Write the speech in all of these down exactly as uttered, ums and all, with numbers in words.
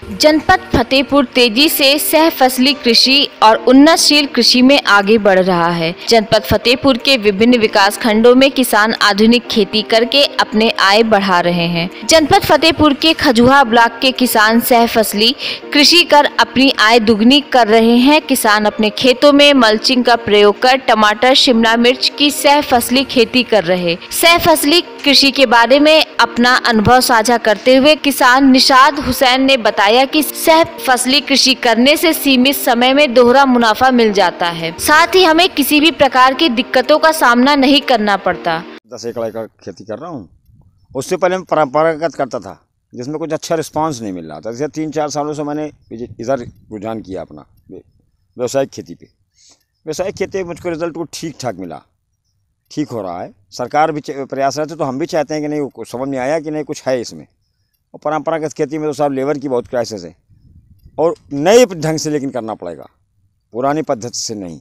जनपद फतेहपुर तेजी से सह फसली कृषि और उन्नतशील कृषि में आगे बढ़ रहा है। जनपद फतेहपुर के विभिन्न विकास खंडों में किसान आधुनिक खेती करके अपने आय बढ़ा रहे हैं। जनपद फतेहपुर के खजुहा ब्लॉक के किसान सह फसली कृषि कर अपनी आय दुगनी कर रहे हैं। किसान अपने खेतों में मल्चिंग का प्रयोग कर टमाटर, शिमला मिर्च की सह फसली खेती कर रहे। सह फसली कृषि के बारे में अपना अनुभव साझा करते हुए किसान निशाद हुसैन ने बताया कि सह फसली कृषि करने से सीमित समय में दोहरा मुनाफा मिल जाता है, साथ ही हमें किसी भी प्रकार की दिक्कतों का सामना नहीं करना पड़ता। दस एकड़ का खेती कर रहा हूँ। उससे पहले मैं परंपरागत करता था जिसमें कुछ अच्छा रिस्पांस नहीं मिल रहा था। जैसे तीन चार सालों से मैंने इधर रुझान किया अपना व्यवसायिक खेती पे। व्यवसायिक खेती में मुझको रिजल्ट को ठीक ठाक मिला, ठीक हो रहा है। सरकार भी प्रयासरत है तो हम भी चाहते हैं कि नहीं, समझ में आया कि नहीं कुछ है इसमें। और परंपरागत खेती में तो साहब लेबर की बहुत क्राइसिस है और नए ढंग से लेकिन करना पड़ेगा, पुरानी पद्धति से नहीं।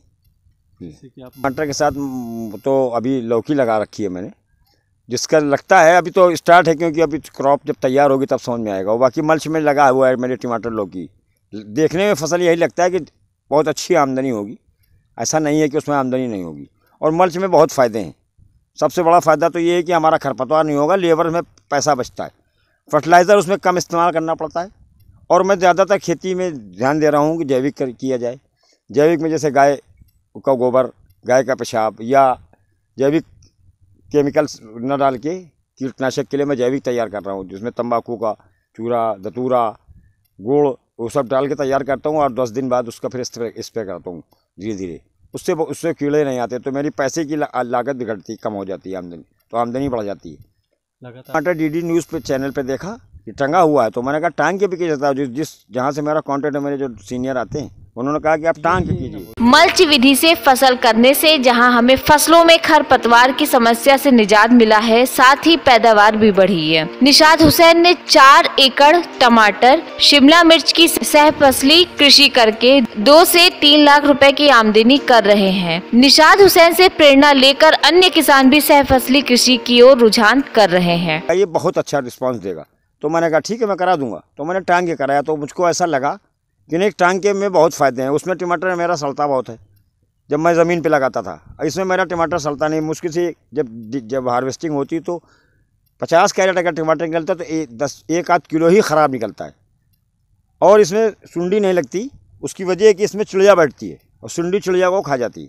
टमाटर के साथ तो अभी लौकी लगा रखी है मैंने, जिसका लगता है अभी तो स्टार्ट है क्योंकि अभी क्रॉप जब तैयार होगी तब समझ में आएगा। बाकी मल्च में लगा हुआ है मेरे टमाटर, लौकी। देखने में फसल यही लगता है कि बहुत अच्छी आमदनी होगी, ऐसा नहीं है कि उसमें आमदनी नहीं होगी। और मल्च में बहुत फ़ायदे हैं। सबसे बड़ा फ़ायदा तो ये है कि हमारा खरपतवार नहीं होगा, लेबर में पैसा बचता है, फर्टिलाइज़र उसमें कम इस्तेमाल करना पड़ता है। और मैं ज़्यादातर खेती में ध्यान दे रहा हूँ कि जैविक कर किया जाए। जैविक में जैसे गाय का गोबर, गाय का पेशाब, या जैविक केमिकल्स न डाल के कीटनाशक के लिए मैं जैविक तैयार कर रहा हूँ, जिसमें तंबाकू का चूरा, धतूरा, गुड़ वो सब डाल के तैयार करता हूँ और दस दिन बाद उसका फिर स्प्रे स्प्रे करता हूँ धीरे धीरे। उससे उससे कीड़े नहीं आते, तो मेरी पैसे की लागत भी घटती, कम हो जाती है आमदनी, तो आमदनी बढ़ जाती है। टमाटर डी डी न्यूज़ पे चैनल पे देखा कि टंगा हुआ है, तो मैंने कहा टांग के भी किया जाता है। जिस जिस जहाँ से मेरा कॉन्टेक्ट है, मेरे जो सीनियर आते हैं उन्होंने कहा कि आप टांग के कीजिए। मल्च विधि से फसल करने से जहां हमें फसलों में खरपतवार की समस्या से निजात मिला है, साथ ही पैदावार भी बढ़ी है। निशाद हुसैन ने चार एकड़ टमाटर, शिमला मिर्च की सह फसली कृषि करके दो से तीन लाख रुपए की आमदनी कर रहे हैं। निशाद हुसैन से प्रेरणा लेकर अन्य किसान भी सह फसली कृषि की ओर रुझान कर रहे हैं। ये बहुत अच्छा रिस्पॉन्स देगा, तो मैंने कहा ठीक है मैं करा दूंगा। तो मैंने टांग के कराया, तो मुझको ऐसा लगा कि नहीं, टांग के में बहुत फ़ायदे हैं। उसमें टमाटर मेरा सड़ता बहुत है जब मैं ज़मीन पे लगाता था, इसमें मेरा टमाटर सड़ता नहीं। मुश्किल से जब जब हार्वेस्टिंग होती तो पचास कैरेट अगर टमाटर निकलता तो एक दस एक आध किलो ही ख़राब निकलता है। और इसमें सुंडी नहीं लगती, उसकी वजह है कि इसमें चिड़िया बैठती है और सुंडी चिड़िया को खा जाती है।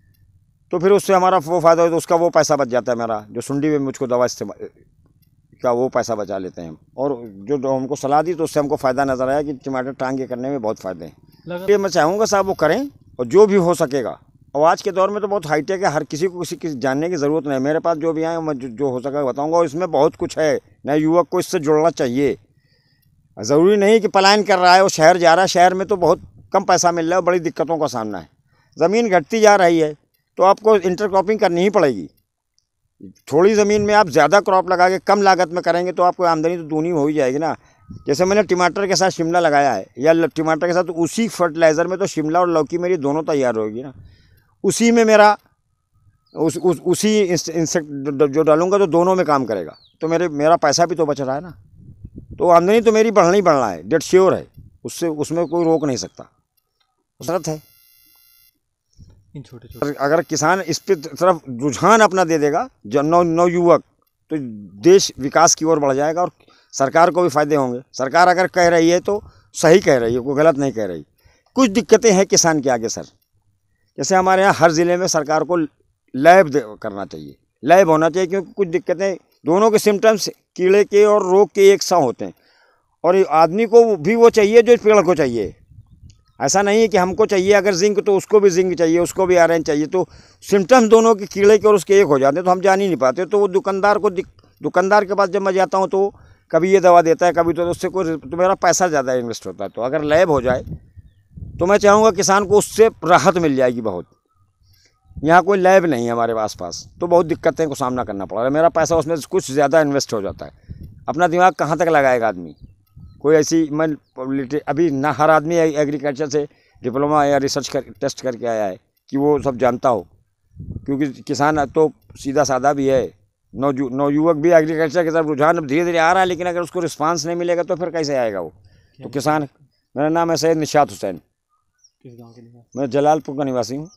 तो फिर उससे हमारा वो फ़ायदा हो, तो उसका वो पैसा बच जाता है मेरा, जो सुंडी में मुझको दवा इस्तेमाल का वो पैसा बचा लेते हैं हम। और जो, जो हमको सलाह दी तो उससे हमको फ़ायदा नज़र आया कि टमाटर टांग के करने में बहुत फ़ायदे हैं। ये मैं चाहूँगा साहब वो करें और जो भी हो सकेगा। और आज के दौर में तो बहुत हाईटेक है, हर किसी को किसी की जानने की ज़रूरत नहीं। मेरे पास जो भी आए मैं जो, जो हो सकेगा बताऊँगा। और इसमें बहुत कुछ है, नए युवक को इससे जुड़ना चाहिए। ज़रूरी नहीं कि पलायन कर रहा है वो शहर जा रहा है, शहर में तो बहुत कम पैसा मिल रहा है और बड़ी दिक्कतों का सामना है। ज़मीन घटती जा रही है तो आपको इंटरक्रॉपिंग करनी ही पड़ेगी। थोड़ी ज़मीन में आप ज़्यादा क्रॉप लगा के कम लागत में करेंगे तो आपको आमदनी तो दूनी हो ही जाएगी ना। जैसे मैंने टमाटर के साथ शिमला लगाया है, या टमाटर के साथ तो उसी फर्टिलाइज़र में तो शिमला और लौकी मेरी दोनों तैयार होगी ना। उसी में मेरा उस, उस उसी इंसेक्ट जो डालूंगा तो दोनों में काम करेगा, तो मेरे मेरा पैसा भी तो बच रहा है ना। तो आमदनी तो मेरी बढ़ना ही बढ़ना है, डेट श्योर है, उससे उसमें कोई रोक नहीं सकता। शर्त है इन छोटे छोटे। अगर किसान इस पे तरफ रुझान अपना दे देगा, जो नौ नौ युवक, तो देश विकास की ओर बढ़ जाएगा और सरकार को भी फायदे होंगे। सरकार अगर कह रही है तो सही कह रही है, कोई गलत नहीं कह रही। कुछ दिक्कतें हैं किसान के आगे सर, जैसे हमारे यहाँ हर ज़िले में सरकार को लैब करना चाहिए, लैब होना चाहिए, क्योंकि कुछ दिक्कतें दोनों के सिम्टम्स कीड़े के और रोग के एक सा होते हैं। और आदमी को भी वो चाहिए जो पेड़ को चाहिए। ऐसा नहीं है कि हमको चाहिए अगर जिंक तो उसको भी जिंक चाहिए, उसको भी आयरन चाहिए। तो सिम्टम्स दोनों के कीड़े के और उसके एक हो जाते हैं, तो हम जान ही नहीं पाते। तो वो दुकानदार को दुकानदार के पास जब मैं जाता हूँ तो कभी ये दवा देता है, कभी तो उससे कोई, तो मेरा पैसा ज़्यादा इन्वेस्ट होता है। तो अगर लैब हो जाए तो मैं चाहूँगा किसान को उससे राहत मिल जाएगी बहुत। यहाँ कोई लैब नहीं है हमारे आस पास, तो बहुत दिक्कतें को सामना करना पड़ रहा है। मेरा पैसा उसमें कुछ ज़्यादा इन्वेस्ट हो जाता है। अपना दिमाग कहाँ तक लगाएगा आदमी? कोई ऐसी मैं अभी ना हर आदमी एग्रीकल्चर से डिप्लोमा या रिसर्च कर टेस्ट करके आया है कि वो सब जानता हो, क्योंकि किसान तो सीधा साधा भी है। नौ नौ युवक भी एग्रीकल्चर की तरफ रुझान अब धीरे धीरे आ रहा है, लेकिन अगर उसको रिस्पांस नहीं मिलेगा तो फिर कैसे आएगा वो? तो किसान, मेरा नाम है सैयद निशात हुसैन। किस गांव के निवासी? मैं जलालपुर का निवासी हूँ।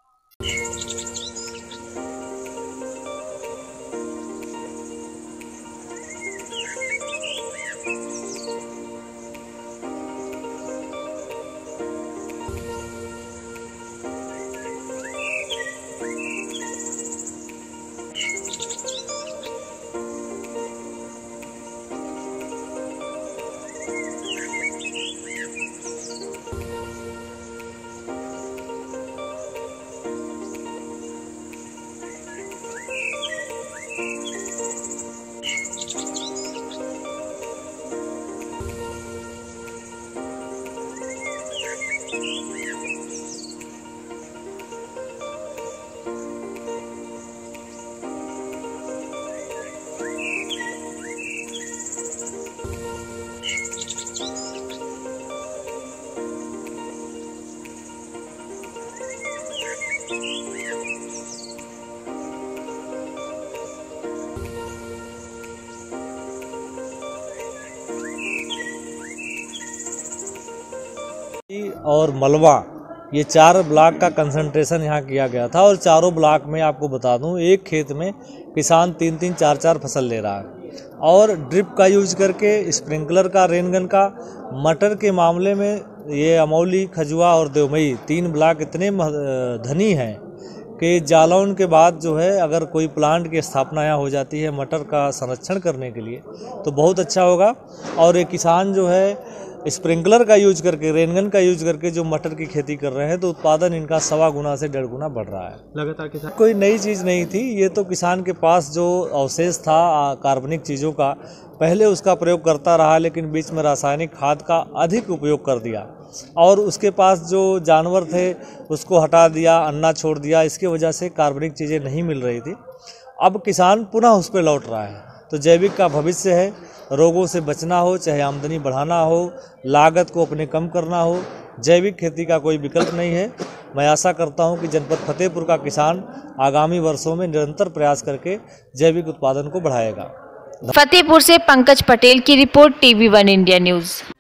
और मलवा, ये चार ब्लॉक का कंसंट्रेशन यहाँ किया गया था और चारों ब्लॉक में आपको बता दूं, एक खेत में किसान तीन तीन चार चार फसल ले रहा है और ड्रिप का यूज करके, स्प्रिंकलर का, रेनगन का। मटर के मामले में ये अमौली, खजुआ और देवमई तीन ब्लॉक इतने धनी हैं कि जालौन के बाद जो है अगर कोई प्लांट की स्थापना यहाँ हो जाती है मटर का संरक्षण करने के लिए तो बहुत अच्छा होगा। और ये किसान जो है स्प्रिंकलर का यूज करके, रेनगन का यूज करके जो मटर की खेती कर रहे हैं तो उत्पादन इनका सवा गुना से डेढ़ गुना बढ़ रहा है लगातार। किसान कोई नई चीज़ नहीं थी, ये तो किसान के पास जो अवशेष था कार्बनिक चीज़ों का, पहले उसका प्रयोग करता रहा लेकिन बीच में रासायनिक खाद का अधिक उपयोग कर दिया और उसके पास जो जानवर थे उसको हटा दिया, अन्ना छोड़ दिया, इसके वजह से कार्बनिक चीज़ें नहीं मिल रही थी। अब किसान पुनः उस पर लौट रहा है। तो जैविक का भविष्य है, रोगों से बचना हो, चाहे आमदनी बढ़ाना हो, लागत को अपने कम करना हो, जैविक खेती का कोई विकल्प नहीं है। मैं आशा करता हूं कि जनपद फतेहपुर का किसान आगामी वर्षों में निरंतर प्रयास करके जैविक उत्पादन को बढ़ाएगा। फतेहपुर से पंकज पटेल की report, TV one India news.